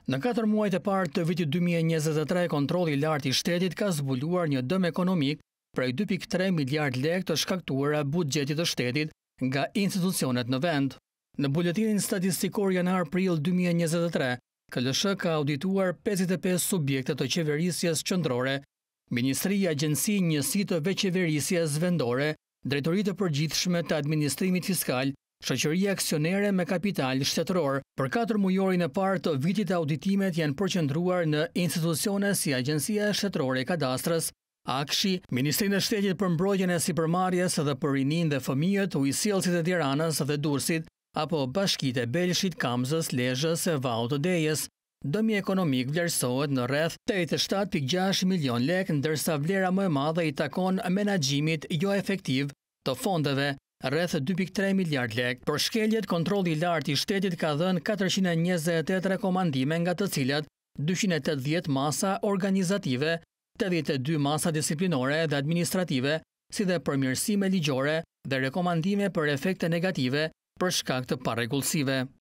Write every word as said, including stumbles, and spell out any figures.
Në katër muajt e parë të vitit dy mijë e njëzet e tre, kontrolli i lartë i shtetit ka zbuluar një dëm ekonomik prej dy pikë tre miliard lekë të shkaktuara buxhetit të shtetit nga institucionet në vend. Në buletinin statistikor Janar-Prill dy mijë e njëzet e tre, K L S H ka audituar pesëdhjetë e pesë subjekte të qeverisjes qendrore, Ministri, Agjenci, Njësi të Veçeverisjes vendore, Drejtori të Përgjithshme të Administrimit Fiskal, Shoqëri aksionere me kapital shtetëror. Për katër mujorin e parë të vitit, auditimet janë përqendruar në institucione si Agjencia Shtetërore e Kadastrës, Akshi, Ministrinë e Shtetit për Mbrojtjen e Sipërmarrjes dhe për Rinin dhe Fëmijët, Ujësillësit e Tiranës dhe Durrësit, apo Bashkitë e Belshit, Kamzës, Lezhës e Vaut të Dejes. Dëmi ekonomik vlerësohet në rreth tetëdhjetë e shtatë pikë gjashtë milion lekë, ndërsa vlera më e madhe i takon menaxhimit jo efektiv të fondeve, rreth dy pikë tre miliard lekë. Për shkeljet, kontrolli i lartë i shtetit ka dhënë katërqind e njëzet e tetë rekomandime, nga të cilat dyqind e tetëdhjetë masa organizative, tetëdhjetë e dy masa disiplinore dhe administrative, si dhe përmirësime ligjore dhe rekomandime për efekte negative për shkak të parregullsive.